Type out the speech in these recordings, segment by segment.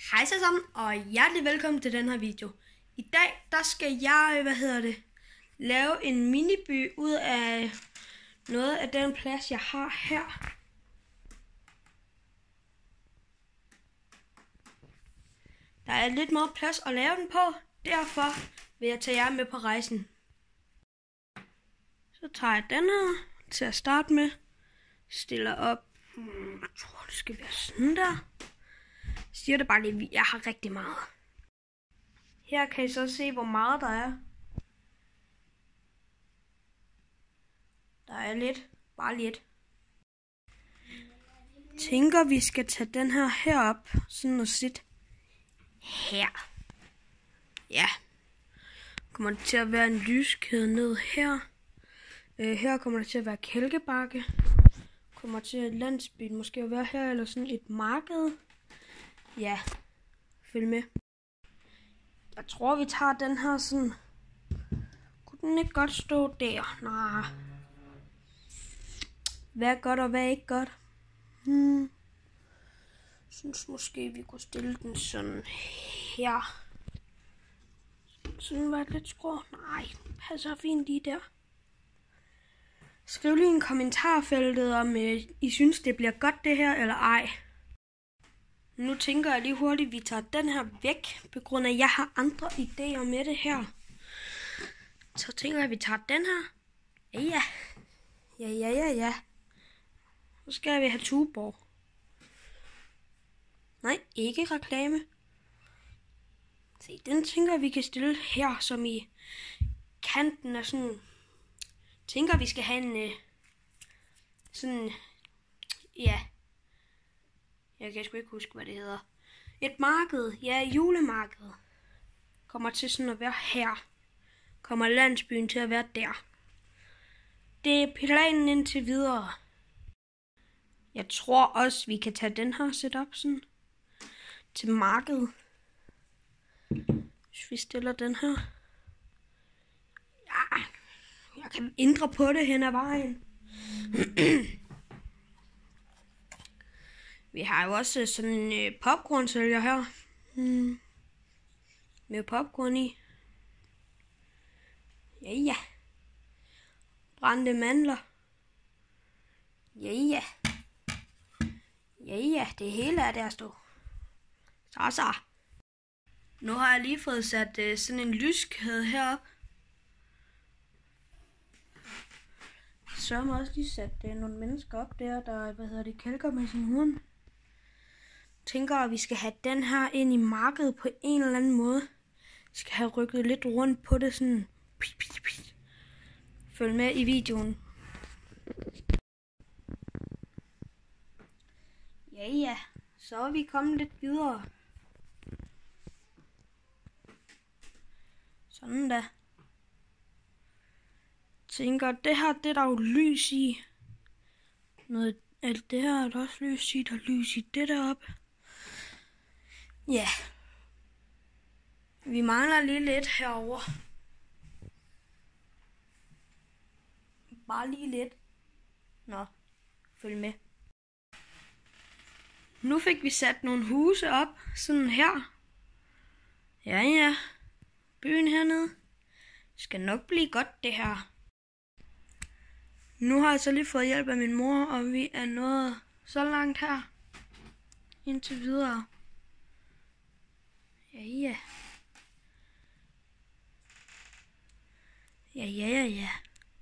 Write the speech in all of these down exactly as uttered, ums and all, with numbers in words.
Hej så sammen, og hjertelig velkommen til den her video. I dag, der skal jeg, hvad hedder det, lave en miniby ud af noget af den plads, jeg har her. Der er lidt meget plads at lave den på, derfor vil jeg tage jer med på rejsen. Så tager jeg den her til at starte med, stiller op, jeg tror det skal være sådan der. Jeg siger det bare lige, jeg har rigtig meget. Her kan I så se, hvor meget der er. Der er lidt, bare lidt. Tænker, vi skal tage den her herop, sådan og sætte her. Ja. Kommer det til at være en lyskæde ned her. Øh, her kommer der til at være kælkebakke. Kommer til at landsbyen måske at være her, eller sådan et marked. Ja, følg med. Jeg tror, vi tager den her sådan. Kunne den ikke godt stå der? Nej. Hvad er godt og hvad er ikke godt? Hmm. Jeg synes måske, vi kunne stille den sådan her. Sådan var det lidt skrå. Nej, passer fint lige der. Skriv lige i en kommentarfeltet, om øh, I synes, det bliver godt det her, eller ej. Nu tænker jeg lige hurtigt, at vi tager den her væk, på grund af, at jeg har andre idéer med det her. Så tænker jeg, at vi tager den her. Ja, ja. Ja, ja, ja, ja. Så skal vi have Tuborg. Nej, ikke reklame. Se, den tænker jeg, vi kan stille her, som i kanten af sådan. Tænker, vi skal have en øh, sådan, ja. Jeg kan sgu ikke huske, hvad det hedder. Et marked, ja, julemarked. Kommer til sådan at være her. Kommer landsbyen til at være der. Det er planen indtil videre. Jeg tror også, vi kan tage den her setup sådan til markedet. Hvis vi stiller den her. Ja, jeg kan ændre på det hen ad vejen. Vi har jo også sådan en øh, popcorn-sælger her. Hmm. Med popcorn i. Ja, ja. Brændte mandler. Ja, ja. Ja, ja. Det hele er der stå. Så, så. Nu har jeg lige fået sat øh, sådan en lyskæde herop. Så har jeg også lige sat øh, nogle mennesker op der, der, hvad hedder det, kælker med sin hund. Tænker, at vi skal have den her ind i markedet på en eller anden måde. Vi skal have rykket lidt rundt på det sådan. Følg med i videoen. Ja, ja. Så er vi kommet lidt videre. Sådan da. Tænker, det her, det er der jo lys i. Noget, alt det her er der også lys i. Der er lys i det deroppe. Ja. Yeah. Vi mangler lige lidt herover. Bare lige lidt. Nå, følg med. Nu fik vi sat nogle huse op, sådan her. Ja, ja. Byen hernede. Det skal nok blive godt, det her. Nu har jeg så lige fået hjælp af min mor, og vi er nået så langt her. Indtil videre. Ja, ja. Ja, ja, ja, ja.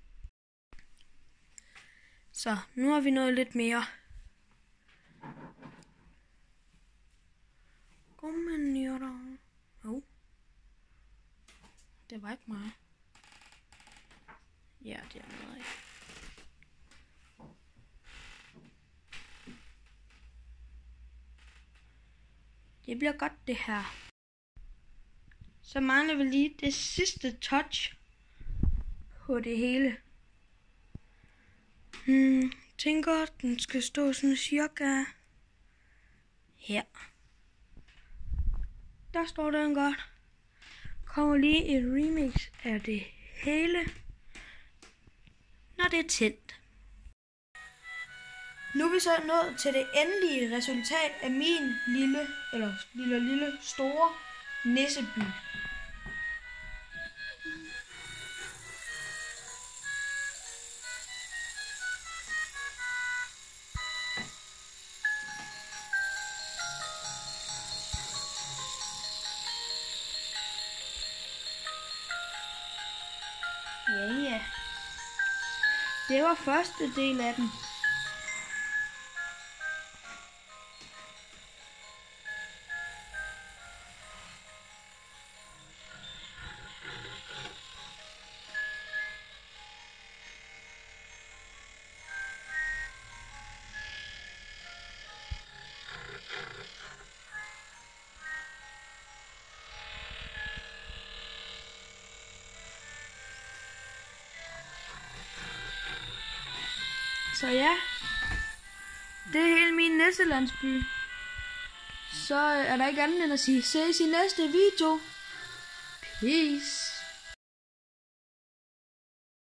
Så, nu har vi nået lidt mere. Kom ind, der. Oh. Det var ikke mig. Ja, det er noget. Det bliver godt, det her. Så mangler vi lige det sidste touch på det hele. Hmm, tænker, den skal stå sådan cirka her. Der står den godt. Kommer lige et remix af det hele, når det er tændt. Nu er vi så nået til det endelige resultat af min lille, eller lille, lille, store nisseby. Ja, ja. Det var første del af den. Så ja, det er hele min nisselandsby. Så er der ikke andet end at sige, ses i næste video. Peace.